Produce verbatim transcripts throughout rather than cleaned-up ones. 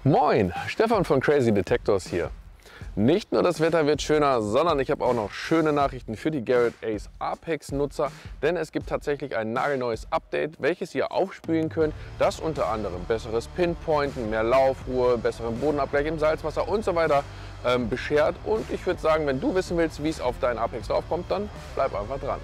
Moin, Stefan von Crazy Detectors hier. Nicht nur das Wetter wird schöner, sondern ich habe auch noch schöne Nachrichten für die Garrett Ace Apex Nutzer, denn es gibt tatsächlich ein nagelneues Update, welches ihr aufspielen könnt, das unter anderem besseres Pinpointen, mehr Laufruhe, besseren Bodenabgleich im Salzwasser und so weiter ähm, beschert. Und ich würde sagen, wenn du wissen willst, wie es auf deinen Apex draufkommt, dann bleib einfach dran.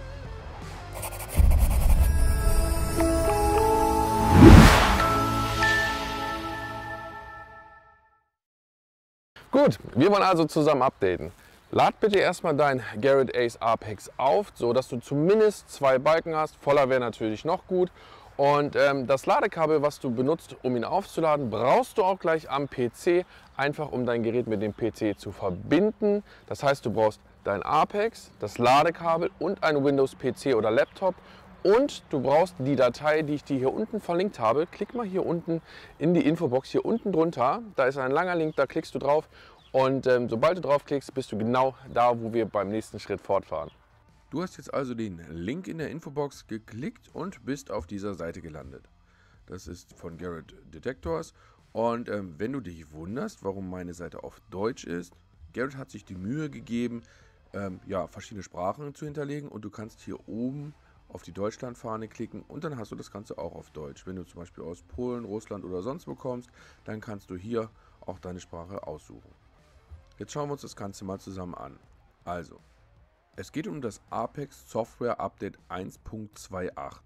Gut, wir wollen also zusammen updaten. Lad bitte erstmal dein Garrett Ace Apex auf, so dass du zumindest zwei Balken hast. Voller wäre natürlich noch gut. Und ähm, das Ladekabel, was du benutzt, um ihn aufzuladen, brauchst du auch gleich am P C, einfach um dein Gerät mit dem P C zu verbinden. Das heißt, du brauchst dein Apex, das Ladekabel und einen Windows-P C oder Laptop. Und du brauchst die Datei, die ich dir hier unten verlinkt habe. Klick mal hier unten in die Infobox, hier unten drunter. Da ist ein langer Link, da klickst du drauf. Und ähm, sobald du draufklickst, bist du genau da, wo wir beim nächsten Schritt fortfahren. Du hast jetzt also den Link in der Infobox geklickt und bist auf dieser Seite gelandet. Das ist von Garrett Detectors. Und ähm, wenn du dich wunderst, warum meine Seite auf Deutsch ist, Garrett hat sich die Mühe gegeben, ähm, ja, verschiedene Sprachen zu hinterlegen. Und du kannst hier oben auf die Deutschlandfahne klicken und dann hast du das Ganze auch auf Deutsch. Wenn du zum Beispiel aus Polen, Russland oder sonst wo kommst, dann kannst du hier auch deine Sprache aussuchen. Jetzt schauen wir uns das Ganze mal zusammen an. Also, es geht um das Apex Software Update eins Punkt achtundzwanzig.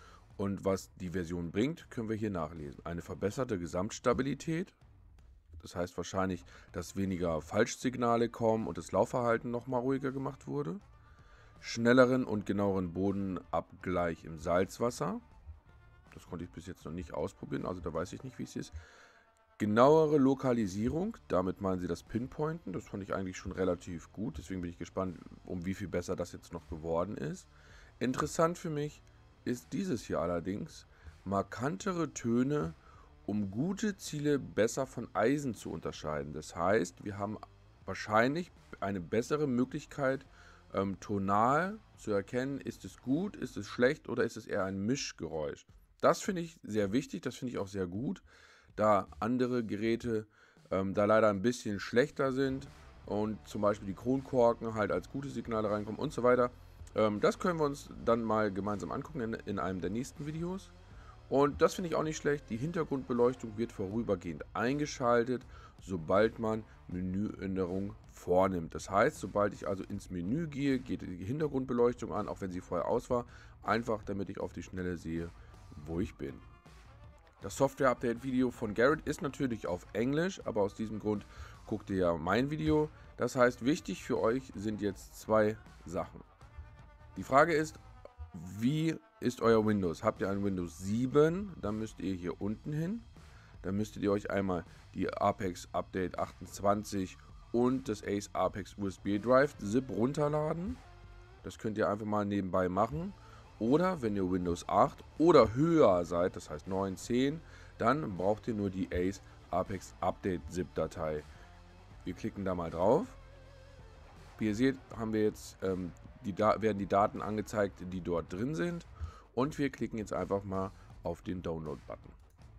Und was die Version bringt, können wir hier nachlesen. Eine verbesserte Gesamtstabilität. Das heißt wahrscheinlich, dass weniger Falschsignale kommen und das Laufverhalten nochmal ruhiger gemacht wurde. Schnelleren und genaueren Bodenabgleich im Salzwasser. Das konnte ich bis jetzt noch nicht ausprobieren, also da weiß ich nicht, wie es ist. Genauere Lokalisierung, damit meinen sie das Pinpointen. Das fand ich eigentlich schon relativ gut, deswegen bin ich gespannt, um wie viel besser das jetzt noch geworden ist. Interessant für mich ist dieses hier allerdings: markantere Töne, um gute Ziele besser von Eisen zu unterscheiden. Das heißt, wir haben wahrscheinlich eine bessere Möglichkeit, Ähm, tonal zu erkennen, ist es gut, ist es schlecht oder ist es eher ein Mischgeräusch. Das finde ich sehr wichtig, das finde ich auch sehr gut, da andere Geräte ähm, da leider ein bisschen schlechter sind und zum Beispiel die Kronkorken halt als gute Signale reinkommen und so weiter. Ähm, das können wir uns dann mal gemeinsam angucken in, in einem der nächsten Videos. Und das finde ich auch nicht schlecht. Die Hintergrundbeleuchtung wird vorübergehend eingeschaltet, sobald man Menüänderungen vornimmt. Das heißt, sobald ich also ins Menü gehe, geht die Hintergrundbeleuchtung an, auch wenn sie vorher aus war. Einfach, damit ich auf die Schnelle sehe, wo ich bin. Das Software-Update-Video von Garrett ist natürlich auf Englisch, aber aus diesem Grund guckt ihr ja mein Video. Das heißt, wichtig für euch sind jetzt zwei Sachen. Die Frage ist, wie ist euer Windows? Habt ihr ein Windows sieben, dann müsst ihr hier unten hin. Dann müsstet ihr euch einmal die Apex Update achtundzwanzig und das Ace Apex U S B Drive ZIP runterladen. Das könnt ihr einfach mal nebenbei machen. Oder wenn ihr Windows acht oder höher seid, das heißt neun, zehn, dann braucht ihr nur die Ace Apex Update ZIP Datei. Wir klicken da mal drauf. Wie ihr seht, haben wir jetzt ähm, die da werden die Daten angezeigt, die dort drin sind. Und wir klicken jetzt einfach mal auf den Download-Button.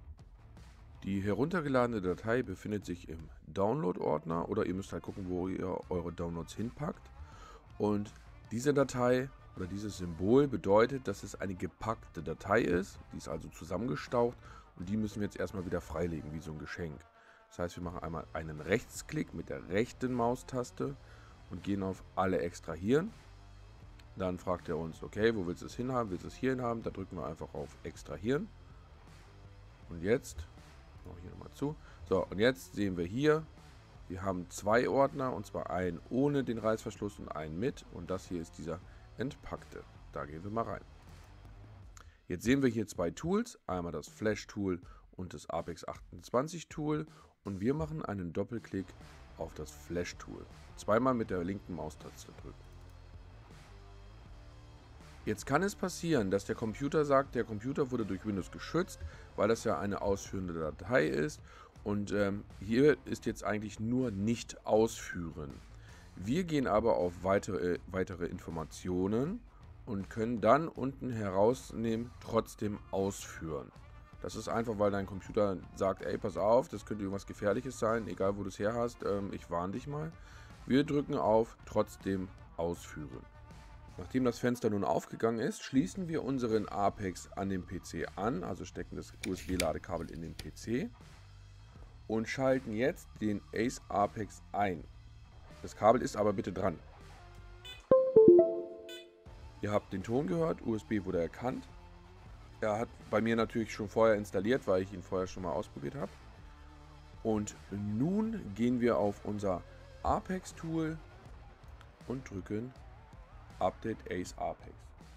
Die heruntergeladene Datei befindet sich im Download-Ordner oder ihr müsst halt gucken, wo ihr eure Downloads hinpackt. Und diese Datei oder dieses Symbol bedeutet, dass es eine gepackte Datei ist. Die ist also zusammengestaucht und die müssen wir jetzt erstmal wieder freilegen, wie so ein Geschenk. Das heißt, wir machen einmal einen Rechtsklick mit der rechten Maustaste und gehen auf Alle extrahieren. Dann fragt er uns, okay, wo willst du es hinhaben? Willst du es hier hinhaben? Da drücken wir einfach auf Extrahieren. Und jetzt, mache ich hier nochmal zu. So, und jetzt sehen wir hier, wir haben zwei Ordner, und zwar einen ohne den Reißverschluss und einen mit. Und das hier ist dieser entpackte. Da gehen wir mal rein. Jetzt sehen wir hier zwei Tools, einmal das Flash-Tool und das Apex achtundzwanzig-Tool. Und wir machen einen Doppelklick auf das Flash-Tool. Zweimal mit der linken Maustaste drücken. Jetzt kann es passieren, dass der Computer sagt, der Computer wurde durch Windows geschützt, weil das ja eine ausführende Datei ist. Und ähm, hier ist jetzt eigentlich nur nicht ausführen. Wir gehen aber auf weitere, weitere Informationen und können dann unten herausnehmen, trotzdem ausführen. Das ist einfach, weil dein Computer sagt, ey, pass auf, das könnte irgendwas Gefährliches sein, egal wo du es her hast, ähm, ich warne dich mal. Wir drücken auf Trotzdem ausführen. Nachdem das Fenster nun aufgegangen ist, schließen wir unseren Apex an den P C an, also stecken das U S B-Ladekabel in den P C und schalten jetzt den Ace Apex ein. Das Kabel ist aber bitte dran. Ihr habt den Ton gehört, U S B wurde erkannt. Er hat bei mir natürlich schon vorher installiert, weil ich ihn vorher schon mal ausprobiert habe. Und nun gehen wir auf unser Apex-Tool und drücken Update Ace Apex.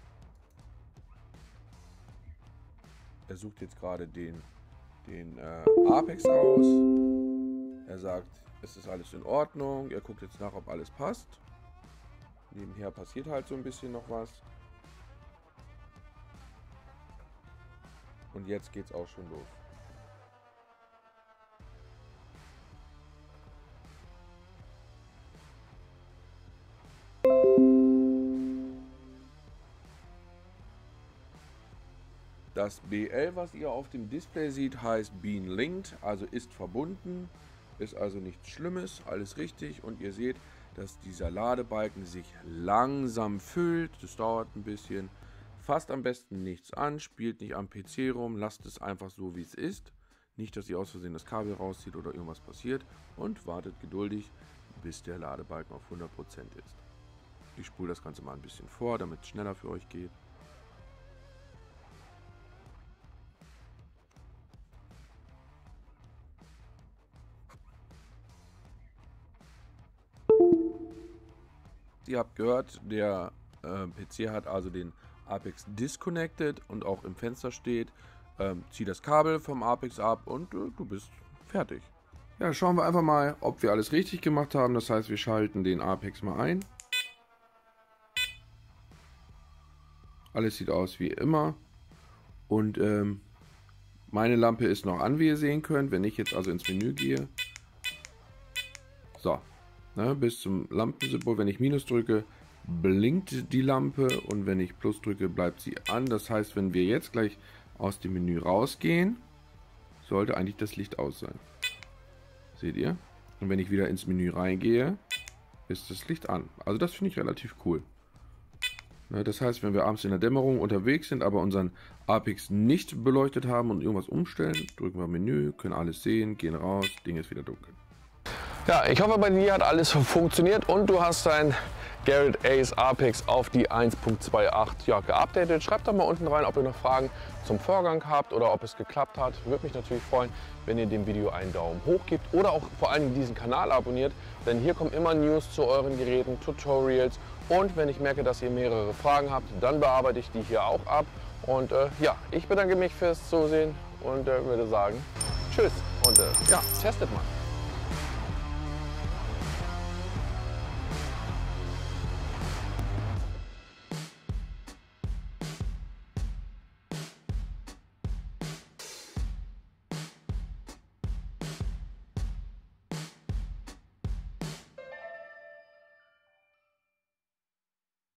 Er sucht jetzt gerade den, den äh, Apex aus. Er sagt, es ist alles in Ordnung. Er guckt jetzt nach, ob alles passt. Nebenher passiert halt so ein bisschen noch was. Und jetzt geht's auch schon los. Das B L, was ihr auf dem Display seht, heißt Being Linked, also ist verbunden. Ist also nichts Schlimmes, alles richtig. Und ihr seht, dass dieser Ladebalken sich langsam füllt. Das dauert ein bisschen. Fasst am besten nichts an, spielt nicht am P C rum, lasst es einfach so, wie es ist. Nicht, dass ihr aus Versehen das Kabel rauszieht oder irgendwas passiert. Und wartet geduldig, bis der Ladebalken auf hundert Prozent ist. Ich spule das Ganze mal ein bisschen vor, damit es schneller für euch geht. Ihr habt gehört, der äh, P C hat also den Apex disconnected und auch im Fenster steht, ähm, zieh das Kabel vom Apex ab und äh, du bist fertig. Ja, schauen wir einfach mal, ob wir alles richtig gemacht haben. Das heißt, wir schalten den Apex mal ein. Alles sieht aus wie immer. Und ähm, meine Lampe ist noch an, wie ihr sehen könnt. Wenn ich jetzt also ins Menü gehe. So. Ne, bis zum Lampensymbol. Wenn ich Minus drücke, blinkt die Lampe. Und wenn ich Plus drücke, bleibt sie an. Das heißt, wenn wir jetzt gleich aus dem Menü rausgehen, sollte eigentlich das Licht aus sein. Seht ihr? Und wenn ich wieder ins Menü reingehe, ist das Licht an. Also das finde ich relativ cool. Das heißt, wenn wir abends in der Dämmerung unterwegs sind, aber unseren Apex nicht beleuchtet haben und irgendwas umstellen, drücken wir Menü, können alles sehen, gehen raus, Ding ist wieder dunkel. Ja, ich hoffe, bei dir hat alles funktioniert und du hast dein Garrett Ace Apex auf die eins Punkt zwei Punkt acht ja, geupdatet. Schreibt doch mal unten rein, ob ihr noch Fragen zum Vorgang habt oder ob es geklappt hat. Würde mich natürlich freuen, wenn ihr dem Video einen Daumen hoch gebt oder auch vor allem diesen Kanal abonniert, denn hier kommen immer News zu euren Geräten, Tutorials und wenn ich merke, dass ihr mehrere Fragen habt, dann bearbeite ich die hier auch ab. Und äh, ja, ich bedanke mich fürs Zusehen und äh, würde sagen, tschüss und äh, ja, testet mal.